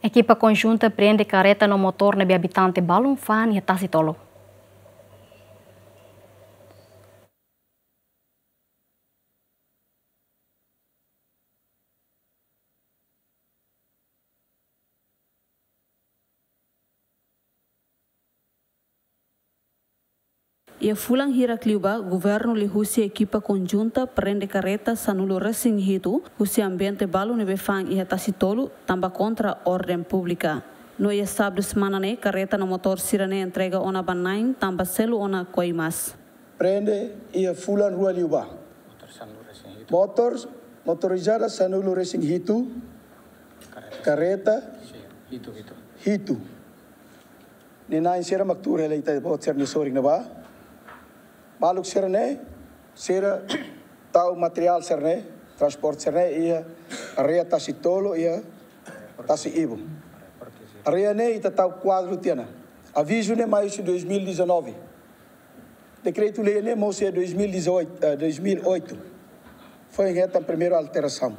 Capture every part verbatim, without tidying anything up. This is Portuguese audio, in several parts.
Equipa conjunta prende careta no motor de habitante Balunfan e Tacitolo. E fulang hira kliuba, governo li husi equipa conjunta prende careta sanulo racing hitu, husi ambiente balu nebe fang e Tacitolo, tamba contra ordem pública. No ia sábado semana ne, careta no motor sirane entrega ona banain, tamba selu ona koimas. Prende e fulang rua liuba. Motors, motorizada sanulo racing hitu, careta, hitu, hitu. Hitu. Nina insera maktura leita de bot ser nisoring na ba. Baluk serne, sera tau material serne, transport serne ia area Tacitolo ia Taci-Ibo. Area ne ita tau quadro tiana. Aviso ne mais de dois mil e dezenove. Decreto lei ne moça dois mil e oito. Foi reta a primeira alteração.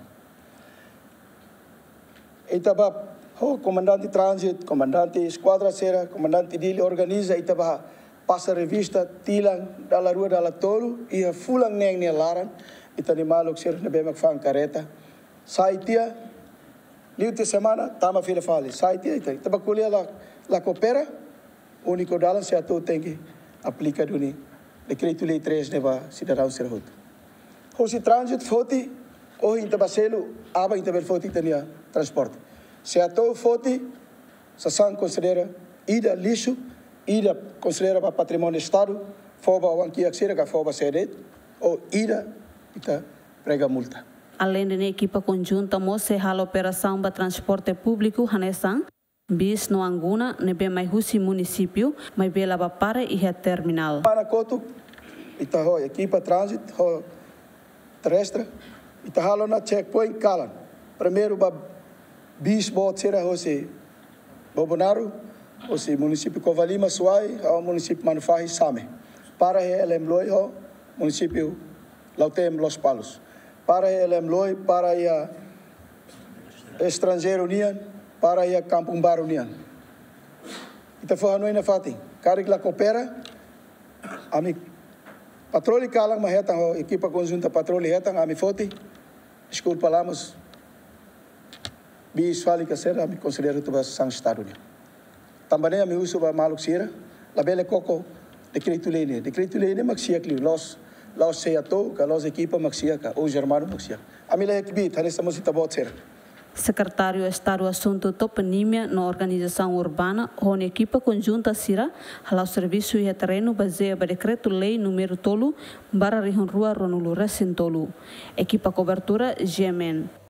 Itaba o comandante trânsito, comandante esquadra sera, comandante dele organiza itaba passa revista tilang dalla rua dalla tolo e a fulang neng ne laran ita ni malok ser ne bemak fang careta sai tia liute semana tama fila fali sai tia ita ita bakulia la la coopera único dala se ato tem que aplica duni decreto lei três ne ba cidadão ser hot hosi trânsito foti o inta baselo aba inta bel foti tania transporte se ato foti sa san considera ida lixo ida considera para patrimônio do Estado, foba o anquiak sira que foba sede, ou ida ita prega multa. Além da equipa conjunta, moça hala operação para transporte público, Hanesang, bis no Anguna, nebe mais husi município, mais bela para e a terminal. Para Coto, ita ho equipa trânsito, ho terrestre, ita hala na checkpoint Kalan. Primeiro ba bis bot sira hosi Bobonaro, o município Covalima, Suai, o município Manufahi, Same. Para ele emloi, o município Lautem, Los Palos. Para ele emloi, para a estrangeiro União, para a Campumbar União. Ita foi a noite na Fati. Carik la coopera, ami patrulha kalang mahetang o equipa conjunta patrulha hetang ami foti. Desculpa lamos. Bis fali que ser ami considero tu sang estado União. Também a meu uso para maluk sira, la bela coco decreto lei ne, decreto lei ne maxia que los los se ato, que los equipa maxia que o germano maxia. A mim é que bit, nessa música bot ser. Secretário de Estado Assunto Toponímia na Organização Urbana, onde equipa conjunta sira, hala o serviço e terreno baseia para decreto lei número tolo, para a rua Ronulu Recentolo. Equipa cobertura G M N.